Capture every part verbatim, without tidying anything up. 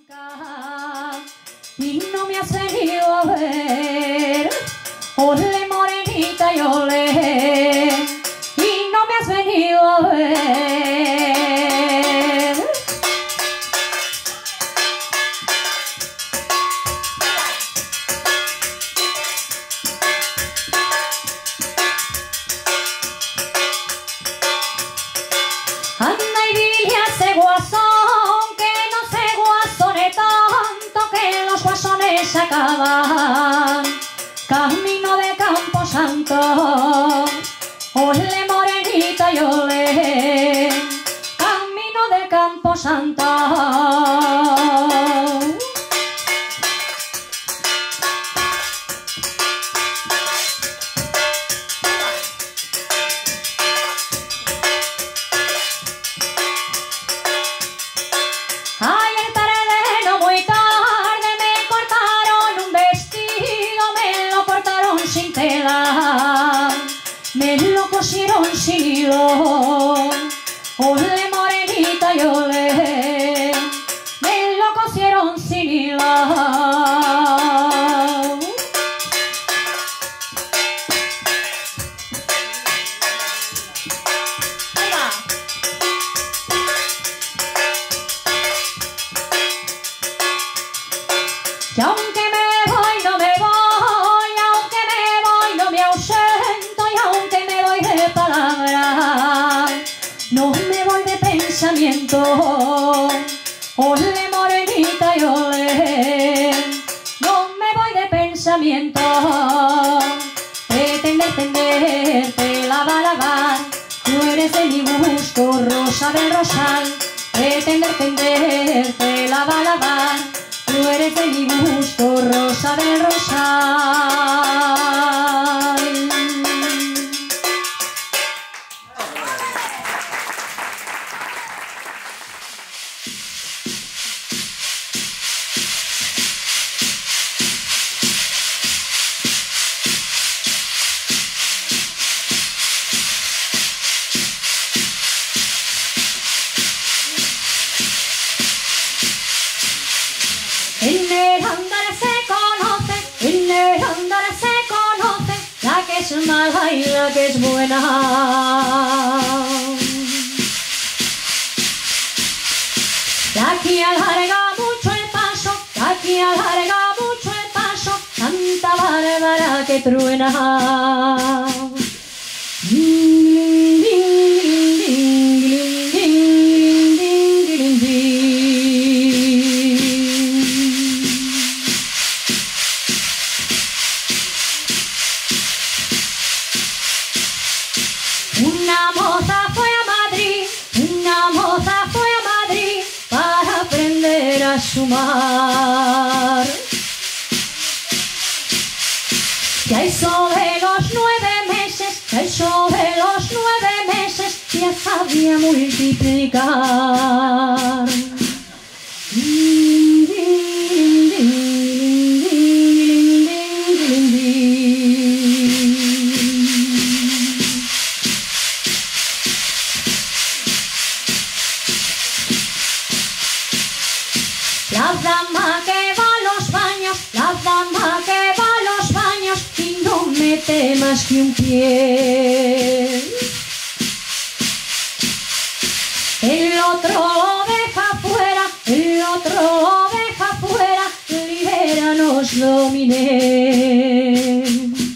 Y no me has venido a ver, ole morenita y ole, y no me has venido a ver. Anda y dile a ese guasón que no se guasone tanto, que los guasones se acaban. Camino de Camposanto, ole morenita y ole, camino de Camposanto. Me lo cosieron sin hilo, ole morenita y ole, me lo cosieron sin hilo. Y aunque me voy, no me voy, aunque me voy, no me ausento, y aunque me voy de palabra, no me voy de pensamiento, ole morenita y ole, no me voy de pensamiento, de tender, tender, te lava, lavar, tú eres de mi gusto, rosa del rosal, de tender, tender, te lava, lavar, tú eres de mi gusto, rosa del rosal. En el andar se conoce, en el andar se conoce, la que es mala y la que es buena. La que alarga mucho el paso, la que alarga mucho el paso, tanta bárbara que truena. Una moza fue a Madrid, una moza fue a Madrid para aprender a sumar. Y a eso de los nueve meses, a eso de los nueve meses ya sabía multiplicar. La dama que va a los baños, la dama que va a los baños y no mete más que un pie. El otro lo deja fuera, el otro lo deja fuera, libéranos, Domine.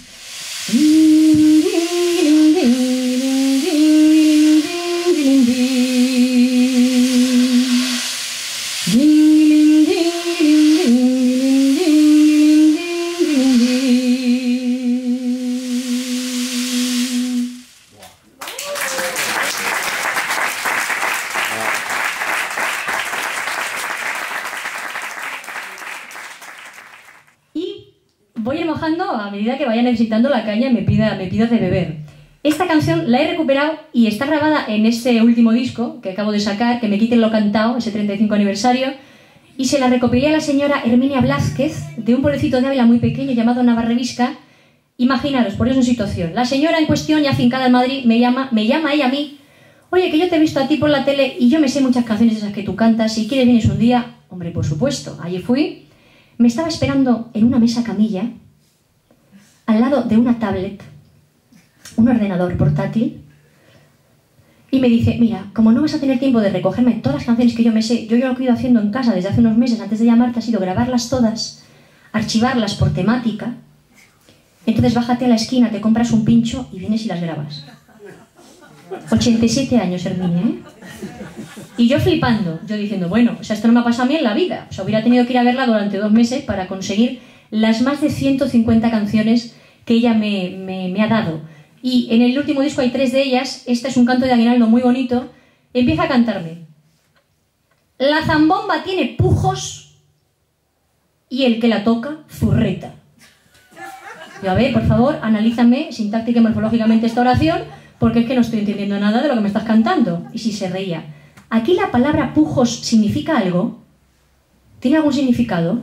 Voy a ir mojando a medida que vaya necesitando la caña y me pida, me pida de beber. Esta canción la he recuperado y está grabada en ese último disco que acabo de sacar, que me quiten lo cantado, ese treinta y cinco aniversario, y se la recopilé a la señora Herminia Blázquez, de un pueblecito de Ávila muy pequeño llamado Navarrevisca. Imaginaros, por eso en situación. La señora en cuestión, ya afincada en Madrid, me llama, me llama ella a mí. Oye, que yo te he visto a ti por la tele y yo me sé muchas canciones esas que tú cantas, si quieres vienes un día. Hombre, por supuesto, allí fui. Me estaba esperando en una mesa camilla, al lado de una tablet, un ordenador portátil, y me dice, mira, como no vas a tener tiempo de recogerme todas las canciones que yo me sé, yo ya lo que he ido haciendo en casa desde hace unos meses antes de llamarte ha sido grabarlas todas, archivarlas por temática, entonces bájate a la esquina, te compras un pincho y vienes y las grabas. ochenta y siete años, Herminia, ¿eh? Y yo flipando, yo diciendo, bueno, o sea, esto no me ha pasado a mí en la vida, o sea, hubiera tenido que ir a verla durante dos meses para conseguir las más de ciento cincuenta canciones que ella me, me, me ha dado. Y en el último disco hay tres de ellas, esta es un canto de aguinaldo muy bonito, empieza a cantarme. La zambomba tiene pujos y el que la toca, zurreta. Yo, a ver, por favor, analízame sintáctica y morfológicamente esta oración, porque es que no estoy entendiendo nada de lo que me estás cantando. Y si se reía. ¿Aquí la palabra pujos significa algo? ¿Tiene algún significado?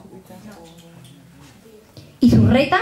¿Y zurreta?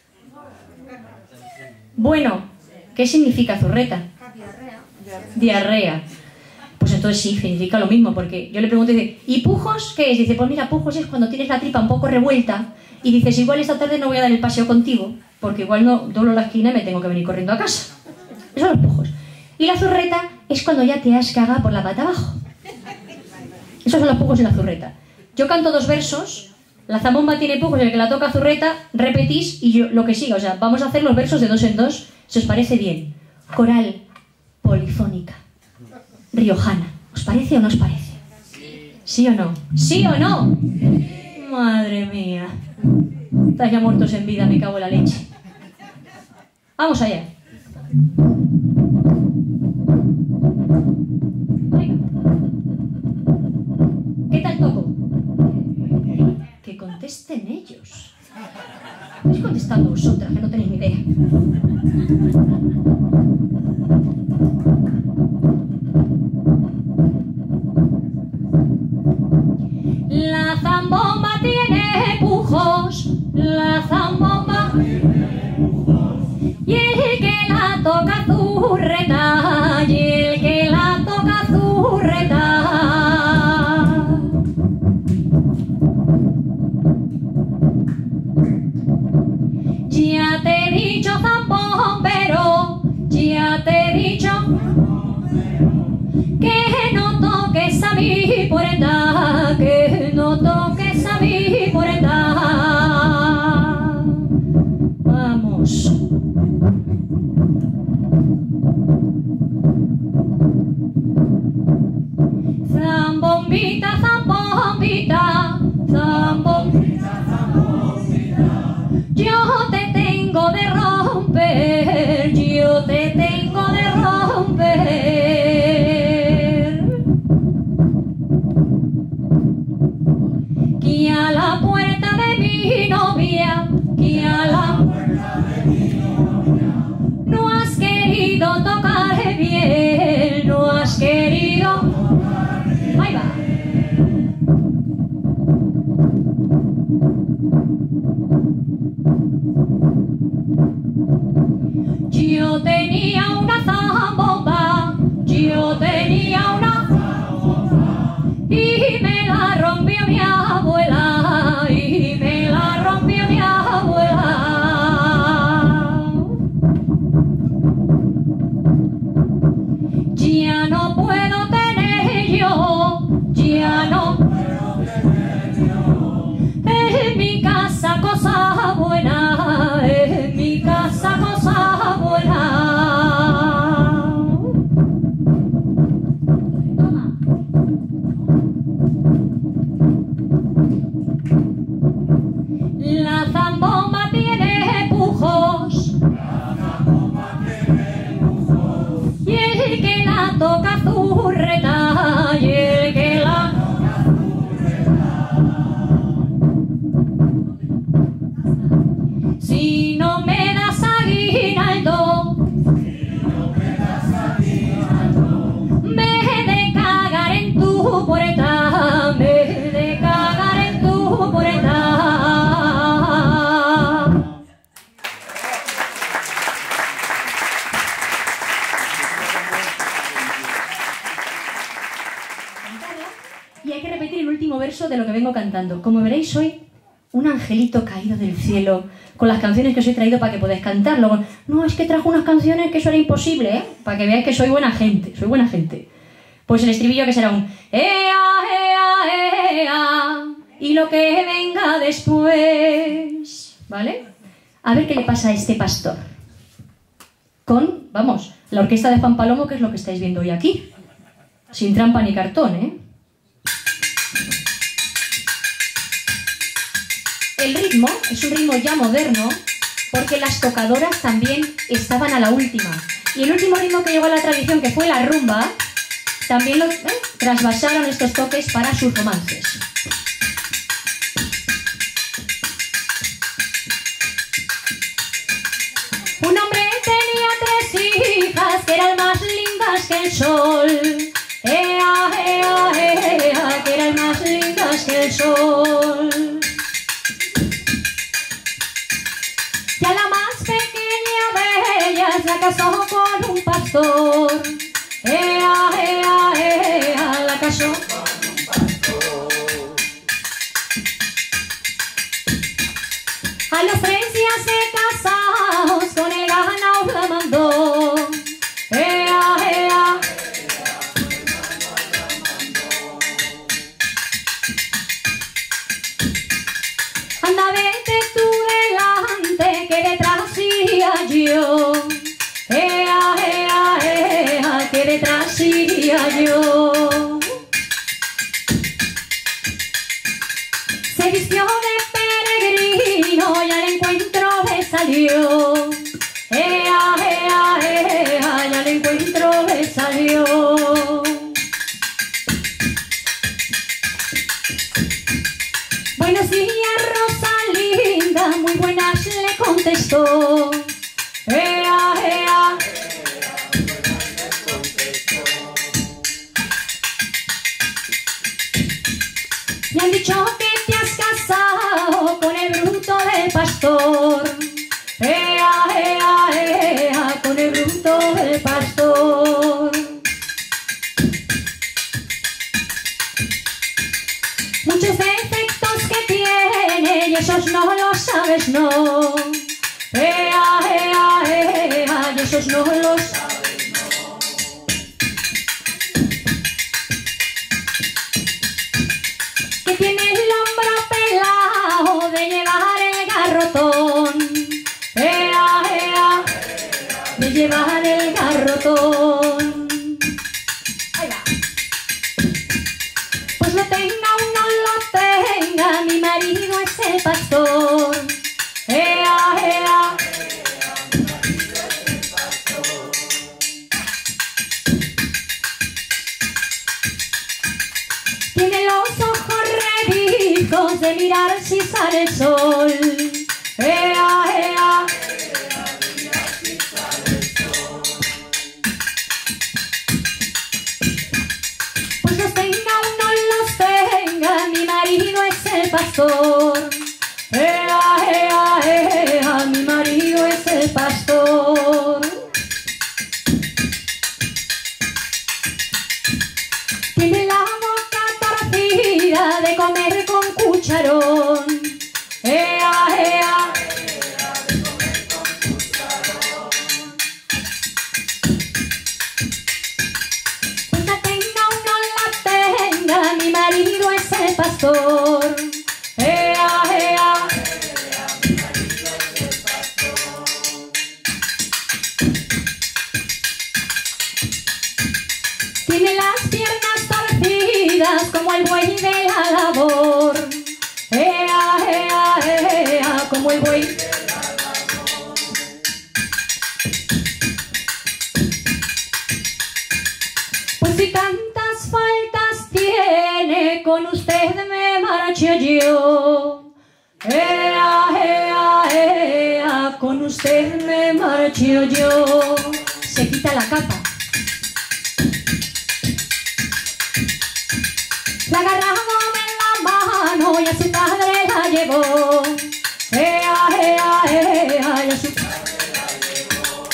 Bueno, ¿qué significa zurreta? Diarrea. Diarrea. Pues entonces sí, significa lo mismo, porque yo le pregunto y dice, ¿y pujos qué es? Dice, pues mira, pujos es cuando tienes la tripa un poco revuelta y dices, igual esta tarde no voy a dar el paseo contigo, porque igual no doblo la esquina y me tengo que venir corriendo a casa. Esos son los pujos. Y la zurreta es cuando ya te has cagado por la pata abajo. Esos son los pujos y la zurreta. Yo canto dos versos, la zambomba tiene pujos y el que la toca zurreta, repetís y yo lo que siga. O sea, vamos a hacer los versos de dos en dos, si os parece bien. Coral, polifónica, riojana. ¿Os parece o no os parece? ¿Sí o no? ¿Sí o no? Madre mía. Estáis ya muertos en vida, me cago en la leche. Vamos allá. ¿Qué tal toco? Que contesten ellos. Estáis contestando vosotras, que no tenéis ni idea. La zambomba tiene pujos, la zambomba y el que la toca zurreta, y el que la toca zurreta. Ya te he dicho zambombero, ya te he dicho que no toques a mi puerta, que no toques a mi puerta. Vamos. Zambombita, zambombita, zambombita, zambombita. Yo te tengo de romper, yo te tengo de romper. Que a la puerta de mi novia, que a la puerta de mi novia, no has querido tocar bien, no has querido tocar bien. Ahí va. Yo tenía una zambomba, yo tenía una zambomba y me la rompió mi abuela, y me la rompió mi abuela. Ya no puedo tener yo, ya no puedo tener yo en mi casa cosa buena, en mi casa cosa buena. Toma. La zambomba tiene pujos, la zambomba tiene pujos, y el que la toca zurreta, y el que la toca zurreta. Si no me das aguinaldo, si no me das aguinaldo, me he de cagar en tu puerta, me he de cagar en tu puerta. Y hay que repetir el último verso de lo que vengo cantando. Como veréis, soy un angelito caído del cielo, con las canciones que os he traído para que podáis cantarlo. No, es que trajo unas canciones que eso era imposible, ¿eh? Para que veáis que soy buena gente, soy buena gente. Pues el estribillo que será un ea, ea, ea, y lo que venga después, ¿vale? A ver qué le pasa a este pastor. Con, vamos, la orquesta de Juan Palomo, que es lo que estáis viendo hoy aquí. Sin trampa ni cartón, ¿eh? El ritmo es un ritmo ya moderno, porque las tocadoras también estaban a la última. Y el último ritmo que llegó a la tradición, que fue la rumba, también lo ¿eh? trasvasaron estos toques para sus romances. Un hombre tenía tres hijas que eran más lindas que el sol. Ea, ea, ea, que eran más lindas que el sol. Y a la más pequeña de ellas la casó con un pastor. Ea, ea, ea, la casó con un pastor. A los tres días de casados con el ganado la mandó. Ea, ea, anda, vete tú delante, que detrás iría yo. Ea, ea, ea, que detrás iría yo. Se vistió de peregrino y al encuentro le salió. Ea, ea, ea, y al encuentro le salió. Buenos días, Rosalinda, muy buenas, le contestó. Ea, ea, me han dicho que te has casado con el bruto del pastor. Ea, ea, ea, con el bruto del pastor. Muchos defectos que tiene y esos no los sabes, no. Ea, ea, ea, y esos no los sabes, no. Que tiene el hombro pelado de llevar el garrotón. Ea, ea, de llevar el garrotón. Ahí va. Pues lo tenga o no lo tenga, mi marido es el pastor. Ea, ea, tiene los ojos redijos de mirar si sale el sol. Ea, ea, pues los tenga o no los tenga, mi marido es el pastor. Ea, ea, ea, mi marido es el pastor. Tiene la boca torcida de comer con cucharón. Ea, ea, de comer con cucharón. Pues la tenga o no la tenga, mi marido es el pastor. Ea, ea, mi marido es el pastor. Tiene las piernas torcidas como el buey de la labor. Ea, ea, ea, como el buey de la labor. Pues si tantas faltas tiene, con usted me marcho yo. Ea, ea, ea, con usted me marcho yo. Se quita la capa. La agarraba de la mano y a su padre la llevó. Ea, ea, ea, y a su padre la llevó.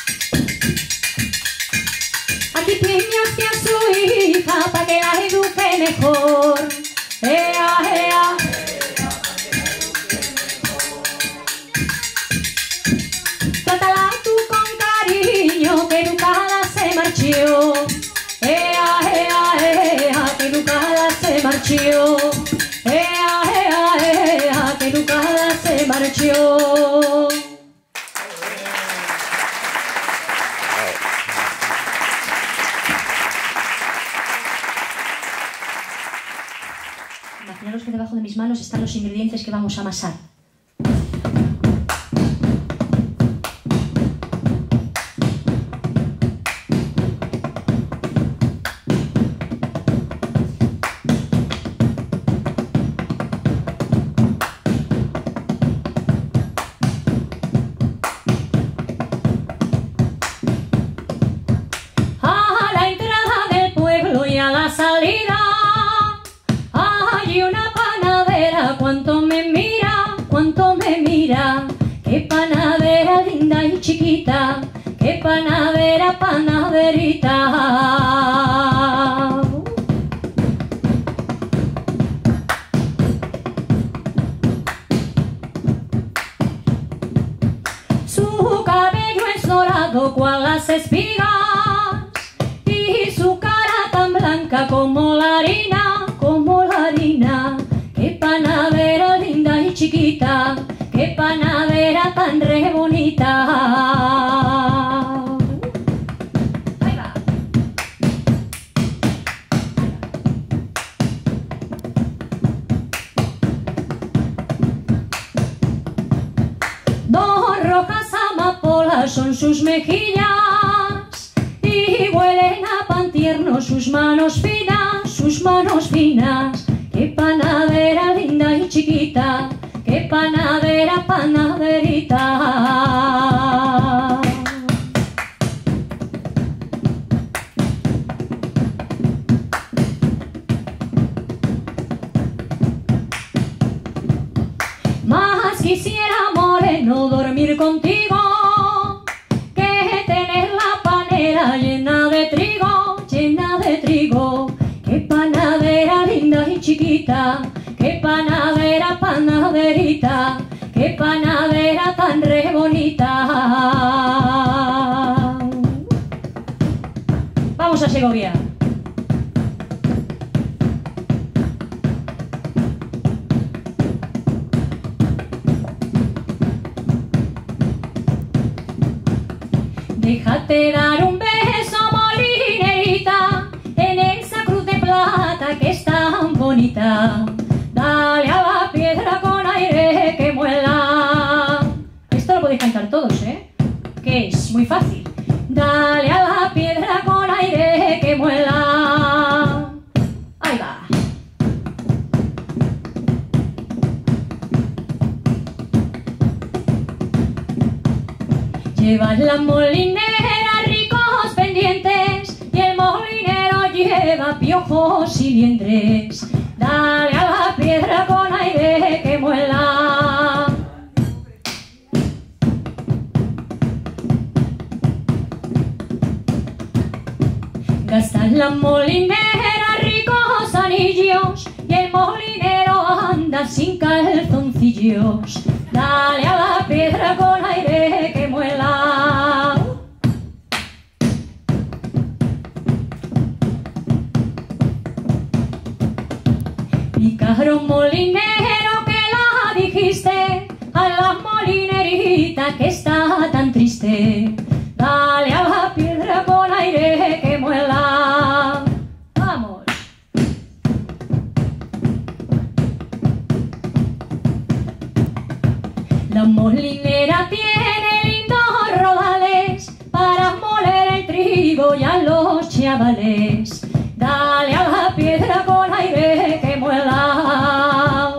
Aquí tiene usted a su hija para que la eduque mejor. Ea, ea. Trátala tú con cariño, que educada se marchó. Ea, ea, ea, que educada se marchó. Ea, ea, ea, que educada se marchó. Imaginaros que debajo de mis manos están los ingredientes que vamos a amasar. A la entrada del pueblo y a la salida hay una panadera, cuánto me mira, cuánto me mira. Qué panadera linda y chiquita, qué panadera, panaderita. Su cabello es dorado cual las espigas y su cara tan blanca como la harina, como la harina. Qué panadera linda y chiquita, qué panadera tan re bonita. Ahí va. Dos rojas amapolas son sus mejillas y huelen a pan tierno sus manos finas, sus manos finas. Qué panadera linda y chiquita, qué panadera, panaderita. Más quisiera, moreno, dormir contigo que tener la panera llena de trigo, llena de trigo. Qué panadera linda y chiquita, qué panadera, panaderita, qué panadera tan re bonita. Vamos a Segovia. Déjate dar un beso, molinerita, en esa cruz de plata que es tan bonita. Dale a la piedra con aire que muela. Esto lo podéis cantar todos, ¿eh? Que es muy fácil. Dale a la piedra con aire que muela. Ahí va. Llevas la molinera ricos pendientes y el molinero lleva piojos y liendres. Dale a la piedra con aire que muela. Gastas la molinera ricos anillos y el molinero anda sin calzoncillos. Dale a la piedra con aire que muela. Pícaro molinero que la dijiste a la molinerita que está tan triste. Dale a la piedra con aire que muela. Vamos. La molinera tiene lindos rodales para moler el trigo y a los chavales. Dale a la piedra con aire que muela.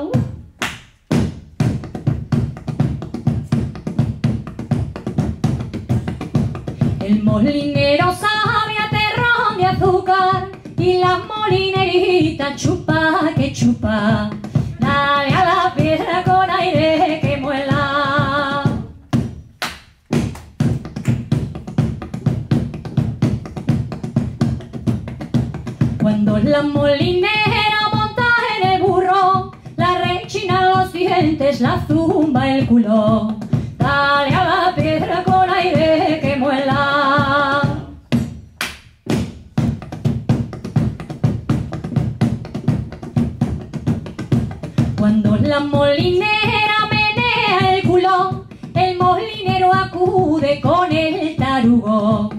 El molinero sabe a terrón de azúcar y la molinerita chupa que chupa. Dale a la piedra con aire que muela. Cuando la molinera dientes, la zumba, el culo. Dale a la piedra con aire que muela. Cuando la molinera menea el culo, el molinero acude con el tarugo.